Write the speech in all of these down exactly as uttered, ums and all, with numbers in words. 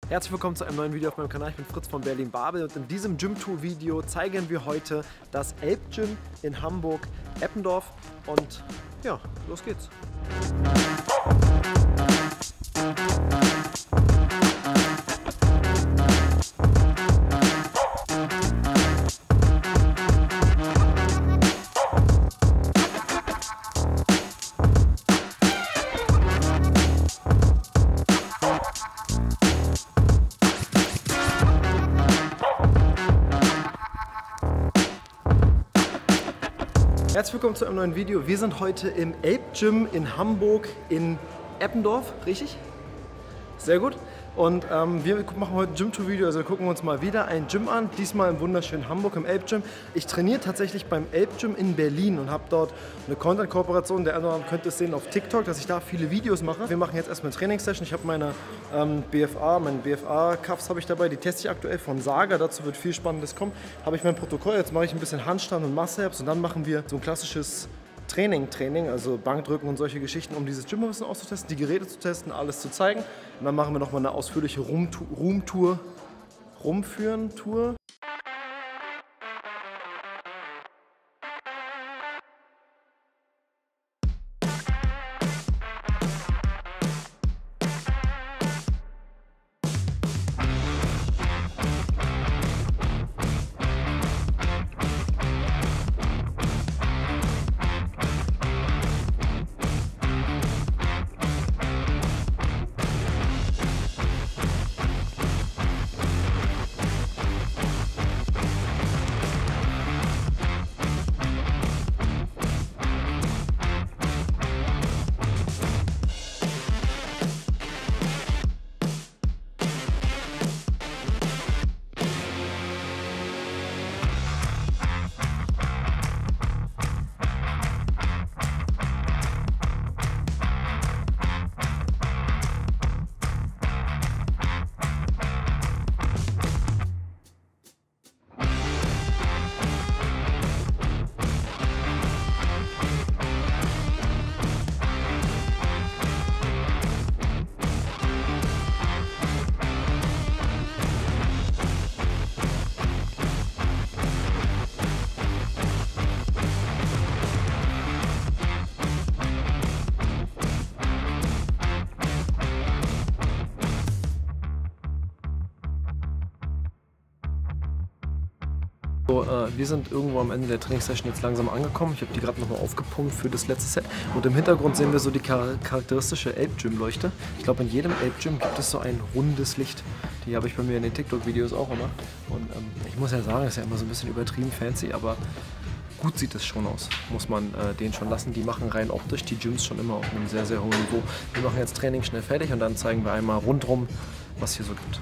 Herzlich willkommen zu einem neuen Video auf meinem Kanal. Ich bin Fritz von Berlin Babel und in diesem Gym-Tour-Video zeigen wir heute das Elbgym in Hamburg-Eppendorf und ja, los geht's. Herzlich willkommen zu einem neuen Video. Wir sind heute im Elbgym in Hamburg in Eppendorf, richtig? Sehr gut. Und ähm, wir machen heute ein Gym-Tour-Video, also wir gucken uns mal wieder ein Gym an, diesmal im wunderschönen Hamburg im Elbgym. Ich trainiere tatsächlich beim Elbgym in Berlin und habe dort eine Content-Kooperation, der andere könnte es sehen auf TikTok, dass ich da viele Videos mache. Wir machen jetzt erstmal eine Trainingssession. Ich habe meine ähm, B F A, meine B F A-Cuffs habe ich dabei, die teste ich aktuell von Saga, dazu wird viel Spannendes kommen. Habe ich mein Protokoll, jetzt mache ich ein bisschen Handstand und Muscle-Ups und dann machen wir so ein klassisches Training, Training, also Bankdrücken und solche Geschichten, um dieses Gym ein bisschen auszutesten, die Geräte zu testen, alles zu zeigen. Und dann machen wir nochmal eine ausführliche Roomtour, Rumführen-Tour. So, äh, wir sind irgendwo am Ende der Trainingssession jetzt langsam angekommen. Ich habe die gerade nochmal aufgepumpt für das letzte Set. Und im Hintergrund sehen wir so die char charakteristische Elbgym-Leuchte. Ich glaube, in jedem Elbgym gibt es so ein rundes Licht. Die habe ich bei mir in den TikTok-Videos auch immer. Und ähm, ich muss ja sagen, das ist ja immer so ein bisschen übertrieben fancy, aber gut sieht es schon aus. Muss man äh, den schon lassen. Die machen rein optisch die Gyms schon immer auf einem sehr, sehr hohen Niveau. Wir machen jetzt Training schnell fertig und dann zeigen wir einmal rundherum, was hier so gibt.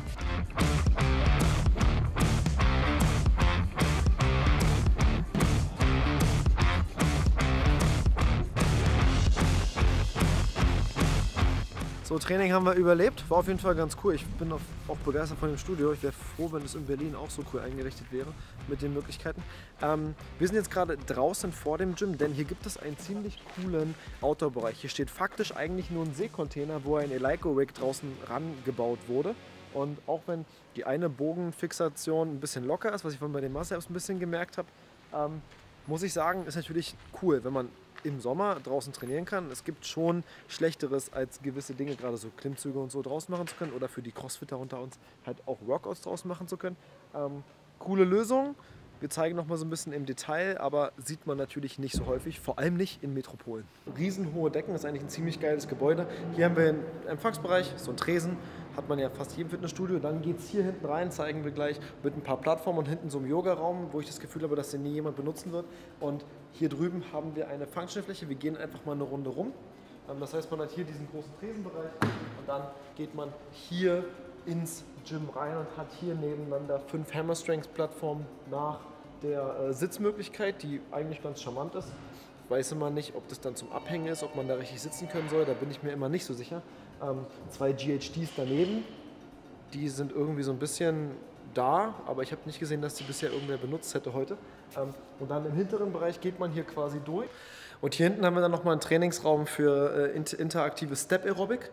So, Training haben wir überlebt, war auf jeden Fall ganz cool. Ich bin auch begeistert von dem Studio. Ich wäre froh, wenn es in Berlin auch so cool eingerichtet wäre mit den Möglichkeiten. Ähm, wir sind jetzt gerade draußen vor dem Gym, denn hier gibt es einen ziemlich coolen Outdoor-Bereich. Hier steht faktisch eigentlich nur ein Seekontainer, wo ein Eleiko-Rig draußen rangebaut wurde. Und auch wenn die eine Bogenfixation ein bisschen locker ist, was ich von bei den Muscle-Ups ein bisschen gemerkt habe, ähm, muss ich sagen, ist natürlich cool, wenn man im Sommer draußen trainieren kann. Es gibt schon Schlechteres, als gewisse Dinge, gerade so Klimmzüge und so draußen machen zu können oder für die Crossfitter unter uns halt auch Workouts draußen machen zu können. Ähm, coole Lösung. Wir zeigen noch mal so ein bisschen im Detail, aber sieht man natürlich nicht so häufig, vor allem nicht in Metropolen. Riesenhohe Decken, das ist eigentlich ein ziemlich geiles Gebäude. Hier haben wir einen Empfangsbereich, so ein Tresen, hat man ja fast jedem Fitnessstudio. Dann geht es hier hinten rein, zeigen wir gleich, mit ein paar Plattformen und hinten so einem Yoga-Raum, wo ich das Gefühl habe, dass den nie jemand benutzen wird. Und hier drüben haben wir eine Functionfläche, wir gehen einfach mal eine Runde rum. Das heißt, man hat hier diesen großen Tresenbereich und dann geht man hier ins Gym rein und hat hier nebeneinander fünf Hammer-Strength-Plattformen nach der äh, Sitzmöglichkeit, die eigentlich ganz charmant ist. Weiß immer nicht, ob das dann zum Abhängen ist, ob man da richtig sitzen können soll, da bin ich mir immer nicht so sicher. Ähm, zwei G H Ds daneben, die sind irgendwie so ein bisschen da, aber ich habe nicht gesehen, dass die bisher irgendwer benutzt hätte heute. Ähm, und dann im hinteren Bereich geht man hier quasi durch. Und hier hinten haben wir dann nochmal einen Trainingsraum für äh, interaktive Step Aerobic.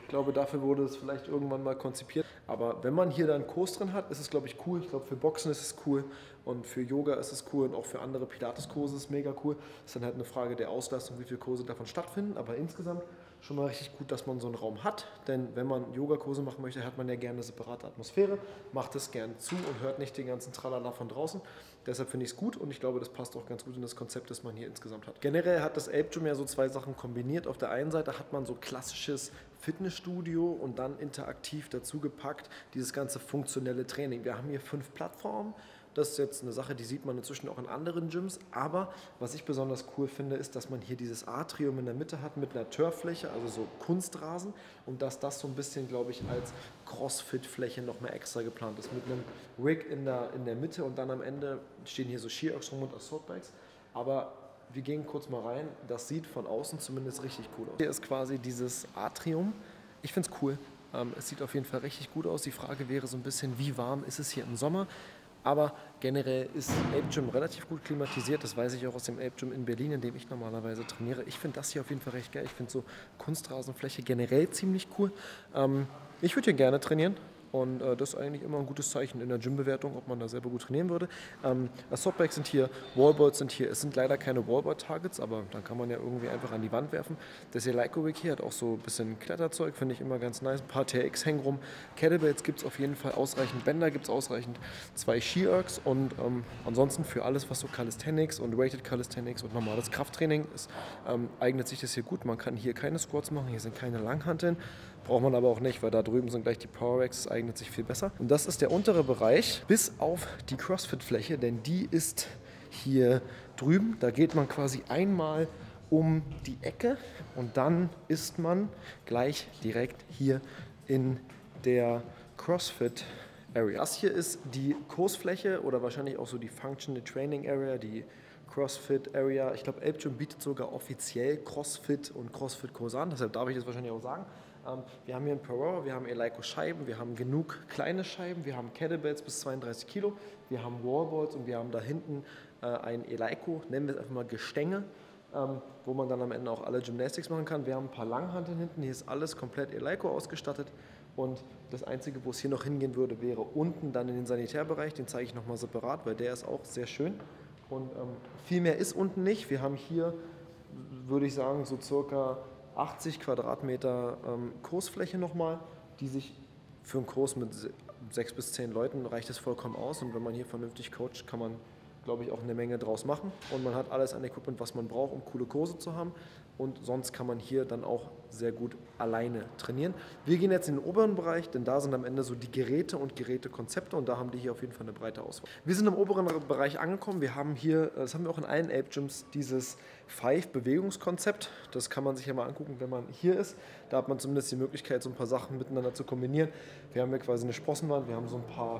Ich glaube, dafür wurde es vielleicht irgendwann mal konzipiert. Aber wenn man hier dann Kurs drin hat, ist es, glaube ich, cool. Ich glaube, für Boxen ist es cool und für Yoga ist es cool und auch für andere Pilates-Kurse ist es mega cool. Es ist dann halt eine Frage der Auslastung, wie viele Kurse davon stattfinden. Aber insgesamt schon mal richtig gut, dass man so einen Raum hat. Denn wenn man Yogakurse machen möchte, hat man ja gerne eine separate Atmosphäre, macht es gern zu und hört nicht den ganzen Tralala von draußen. Deshalb finde ich es gut und ich glaube, das passt auch ganz gut in das Konzept, das man hier insgesamt hat. Generell hat das Ape Gym ja so zwei Sachen kombiniert. Auf der einen Seite hat man so klassisches Fitnessstudio und dann interaktiv dazu gepackt dieses ganze funktionelle Training. Wir haben hier fünf Plattformen. Das ist jetzt eine Sache, die sieht man inzwischen auch in anderen Gyms. Aber was ich besonders cool finde, ist, dass man hier dieses Atrium in der Mitte hat mit einer Turffläche, also so Kunstrasen. Und dass das so ein bisschen, glaube ich, als Crossfit-Fläche noch mehr extra geplant ist. Mit einem Rig in der, in der Mitte und dann am Ende stehen hier so Shear-Ox rum und Assault-Bikes. Aber wir gehen kurz mal rein. Das sieht von außen zumindest richtig cool aus. Hier ist quasi dieses Atrium. Ich finde es cool. Ähm, es sieht auf jeden Fall richtig gut aus. Die Frage wäre so ein bisschen, wie warm ist es hier im Sommer? Aber generell ist Ape Gym relativ gut klimatisiert. Das weiß ich auch aus dem Ape Gym in Berlin, in dem ich normalerweise trainiere. Ich finde das hier auf jeden Fall recht geil. Ich finde so Kunstrasenfläche generell ziemlich cool. Ähm, ich würde hier gerne trainieren. Und äh, das ist eigentlich immer ein gutes Zeichen in der Gym-Bewertung, ob man da selber gut trainieren würde. Ähm, Assault-Bikes sind hier, Wallballs sind hier. Es sind leider keine Wallball-Targets, aber dann kann man ja irgendwie einfach an die Wand werfen. Das Eleiko-Rig hier hat auch so ein bisschen Kletterzeug, finde ich immer ganz nice. Ein paar T R X hängen rum. Kettlebells gibt es auf jeden Fall ausreichend. Bänder gibt es ausreichend. Zwei Shear-Ergs und ähm, ansonsten für alles, was so Calisthenics und Weighted Calisthenics und normales Krafttraining ist, ähm, eignet sich das hier gut. Man kann hier keine Squats machen, hier sind keine Langhanteln. Braucht man aber auch nicht, weil da drüben sind gleich die Power Racks, das eignet sich viel besser. Und das ist der untere Bereich, bis auf die Crossfit-Fläche, denn die ist hier drüben. Da geht man quasi einmal um die Ecke und dann ist man gleich direkt hier in der Crossfit Area. Das hier ist die Kursfläche oder wahrscheinlich auch so die Functional Training Area, die Crossfit Area. Ich glaube, Ape Gym bietet sogar offiziell Crossfit und Crossfit-Kurse an, deshalb darf ich das wahrscheinlich auch sagen. Wir haben hier ein Pro, wir haben Eleiko-Scheiben, wir haben genug kleine Scheiben, wir haben Kettlebells bis zweiunddreißig Kilo, wir haben Wallballs und wir haben da hinten äh, ein Eleiko, nennen wir es einfach mal Gestänge, ähm, wo man dann am Ende auch alle Gymnastics machen kann. Wir haben ein paar Langhanteln hinten, hier ist alles komplett Eleiko ausgestattet und das Einzige, wo es hier noch hingehen würde, wäre unten dann in den Sanitärbereich, den zeige ich nochmal separat, weil der ist auch sehr schön und ähm, viel mehr ist unten nicht. Wir haben hier, würde ich sagen, so circa achtzig Quadratmeter ähm, Kursfläche nochmal, die sich für einen Kurs mit sechs bis zehn Leuten reicht es vollkommen aus. Und wenn man hier vernünftig coacht, kann man, glaube ich, auch eine Menge draus machen. Und man hat alles an Equipment, was man braucht, um coole Kurse zu haben. Und sonst kann man hier dann auch sehr gut alleine trainieren. Wir gehen jetzt in den oberen Bereich, denn da sind am Ende so die Geräte und Gerätekonzepte und da haben die hier auf jeden Fall eine breite Auswahl. Wir sind im oberen Bereich angekommen. Wir haben hier, das haben wir auch in allen Ape Gyms, dieses Five-Bewegungskonzept. Das kann man sich ja mal angucken, wenn man hier ist. Da hat man zumindest die Möglichkeit, so ein paar Sachen miteinander zu kombinieren. Wir haben hier quasi eine Sprossenwand, wir haben so ein paar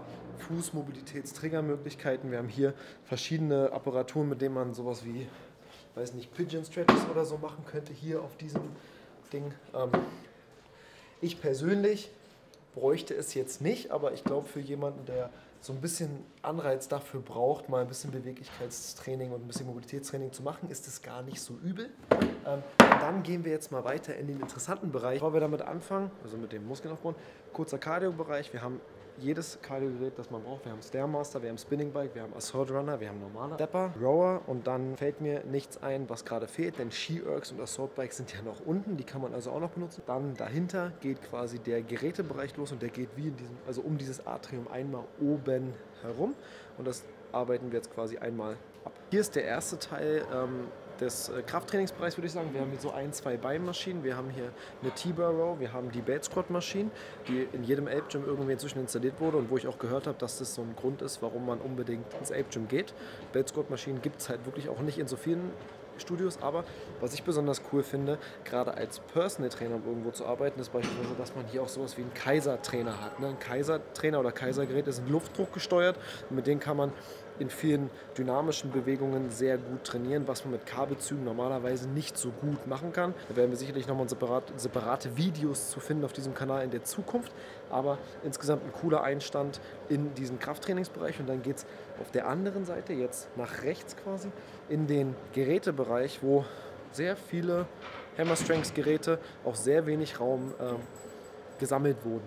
Fußmobilitätstriggermöglichkeiten. Wir haben hier verschiedene Apparaturen, mit denen man sowas wie, weiß nicht, Pigeon Stretches oder so machen könnte hier auf diesem Ding. Ähm, ich persönlich bräuchte es jetzt nicht, aber ich glaube für jemanden, der so ein bisschen Anreiz dafür braucht, mal ein bisschen Beweglichkeitstraining und ein bisschen Mobilitätstraining zu machen, ist es gar nicht so übel. Ähm, dann gehen wir jetzt mal weiter in den interessanten Bereich. Bevor wir damit anfangen, also mit dem Muskeln aufbauen, kurzer Cardio-Bereich. Wir haben jedes Cardio-Gerät, das man braucht. Wir haben Stairmaster, wir haben Spinning Bike, wir haben Assault Runner, wir haben normaler Stepper, Rower und dann fällt mir nichts ein, was gerade fehlt, denn Shear-Ergs und Assault Bikes sind ja noch unten, die kann man also auch noch benutzen. Dann dahinter geht quasi der Gerätebereich los und der geht wie in diesem, also um dieses Atrium einmal oben herum und das arbeiten wir jetzt quasi einmal ab. Hier ist der erste Teil ähm, des äh, Krafttrainingsbereichs, würde ich sagen. Wir haben hier so ein, zwei Beinmaschinen, wir haben hier eine T-Bar Row, wir haben die Belt Squat Maschine, die in jedem Ape Gym irgendwie inzwischen installiert wurde und wo ich auch gehört habe, dass das so ein Grund ist, warum man unbedingt ins Ape Gym geht. Belt Squat Maschinen gibt es halt wirklich auch nicht in so vielen Studios, aber was ich besonders cool finde, gerade als Personal Trainer, um irgendwo zu arbeiten, ist beispielsweise, dass man hier auch sowas wie einen Kaiser-Trainer hat. Ne? Ein Kaiser-Trainer oder Kaiser-Gerät ist Luftdruck gesteuert und mit denen kann man in vielen dynamischen Bewegungen sehr gut trainieren, was man mit K-Bezügen normalerweise nicht so gut machen kann. Da werden wir sicherlich nochmal separat, separate Videos zu finden auf diesem Kanal in der Zukunft, aber insgesamt ein cooler Einstand in diesen Krafttrainingsbereich und dann geht es auf der anderen Seite jetzt nach rechts quasi in den Gerätebereich, wo sehr viele Hammer Strength Geräte, auch sehr wenig Raum äh, gesammelt wurden.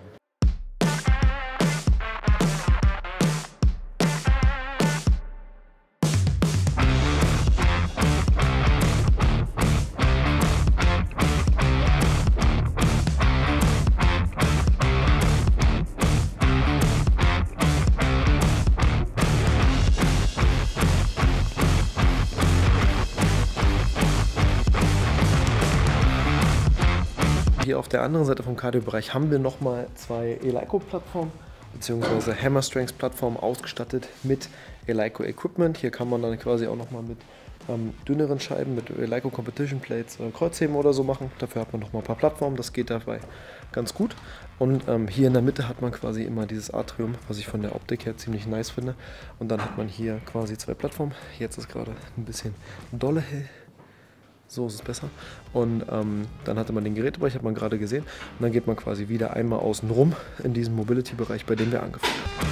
Hier auf der anderen Seite vom Cardio-Bereich haben wir nochmal zwei Eleiko-Plattformen bzw. Hammer Strength-Plattformen ausgestattet mit Eleiko-Equipment. Hier kann man dann quasi auch nochmal mit ähm, dünneren Scheiben, mit Eleiko Competition Plates äh, Kreuzheben oder so machen. Dafür hat man nochmal ein paar Plattformen, das geht dabei ganz gut. Und ähm, hier in der Mitte hat man quasi immer dieses Atrium, was ich von der Optik her ziemlich nice finde. Und dann hat man hier quasi zwei Plattformen. Jetzt ist gerade ein bisschen dolle hell. So ist es besser. Und ähm, dann hatte man den Gerätebereich, hat man gerade gesehen. Und dann geht man quasi wieder einmal außen rum in diesem Mobility-Bereich, bei dem wir angefangen haben.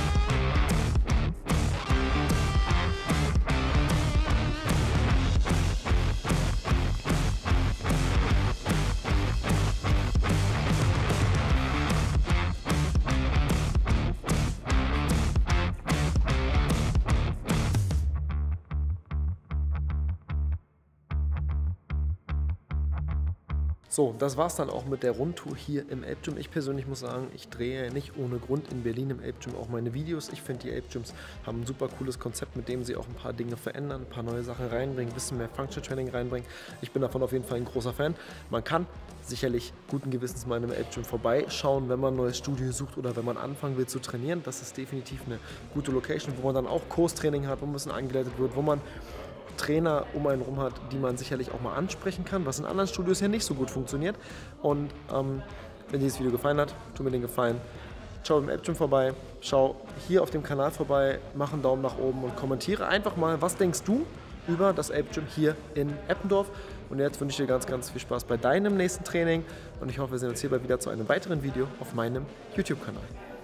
So, das war es dann auch mit der Rundtour hier im Ape Gym. Ich persönlich muss sagen, ich drehe nicht ohne Grund in Berlin im Ape Gym auch meine Videos. Ich finde, die Ape Gyms haben ein super cooles Konzept, mit dem sie auch ein paar Dinge verändern, ein paar neue Sachen reinbringen, ein bisschen mehr Functional Training reinbringen. Ich bin davon auf jeden Fall ein großer Fan. Man kann sicherlich guten Gewissens mal in einem Ape Gym vorbeischauen, wenn man ein neues Studio sucht oder wenn man anfangen will zu trainieren. Das ist definitiv eine gute Location, wo man dann auch Kurstraining hat, wo ein bisschen angeleitet wird, wo man Trainer um einen rum hat, die man sicherlich auch mal ansprechen kann, was in anderen Studios ja nicht so gut funktioniert. Und ähm, wenn dir dieses Video gefallen hat, tu mir den Gefallen, schau im Ape Gym vorbei, schau hier auf dem Kanal vorbei, mach einen Daumen nach oben und kommentiere einfach mal, was denkst du über das Ape Gym hier in Eppendorf. Und jetzt wünsche ich dir ganz, ganz viel Spaß bei deinem nächsten Training und ich hoffe, wir sehen uns hierbei wieder zu einem weiteren Video auf meinem YouTube-Kanal.